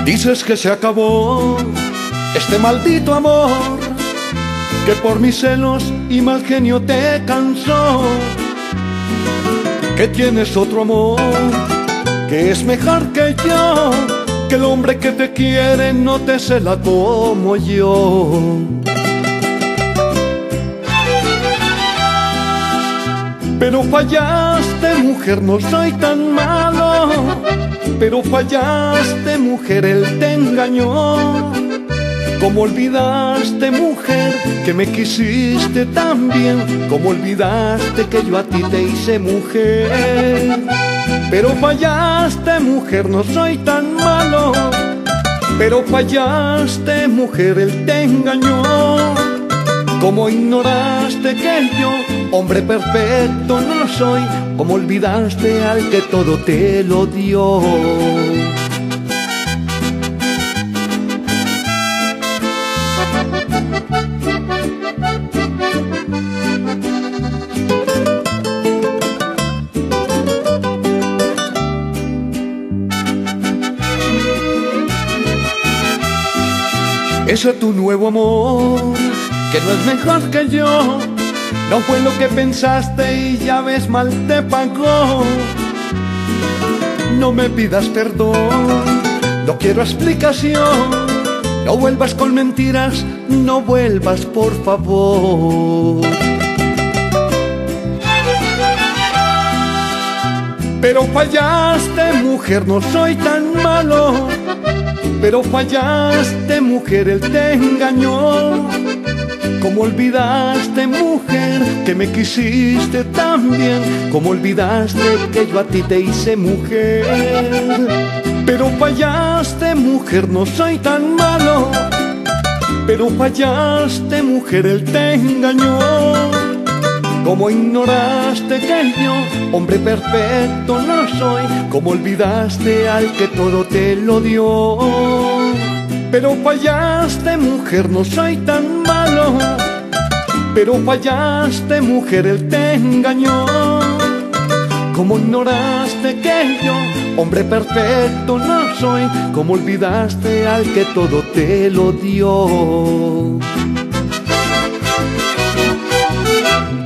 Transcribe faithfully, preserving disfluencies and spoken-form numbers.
Dices que se acabó este maldito amor, que por mis celos y mal genio te cansó, que tienes otro amor que es mejor que yo, que el hombre que te quiere no te cela como yo. Pero fallaste, mujer, no soy tan malo. Pero fallaste, mujer, él te engañó. Como olvidaste, mujer, que me quisiste tan bien. Como olvidaste que yo a ti te hice mujer. Pero fallaste, mujer, no soy tan malo. Pero fallaste, mujer, él te engañó. Como ignoraste que yo, hombre perfecto, no soy. Como olvidaste al que todo te lo dio. Ese tu nuevo amor, que no es mejor que yo, no fue lo que pensaste y ya ves mal te pagó. No me pidas perdón, no quiero explicación, no vuelvas con mentiras, no vuelvas por favor. Pero fallaste, mujer, no soy tan malo. Pero fallaste, mujer, él te engañó. Como olvidaste, mujer, que me quisiste tan bien. Como olvidaste que yo a ti te hice mujer. Pero fallaste, mujer, no soy tan malo. Pero fallaste, mujer, él te engañó. Como ignoraste que yo, hombre perfecto, no soy. Como olvidaste al que todo te lo dio. Pero fallaste, mujer, no soy tan malo. Pero fallaste, mujer, él te engañó. Como ignoraste que yo, hombre perfecto, no soy. Como olvidaste al que todo te lo dio.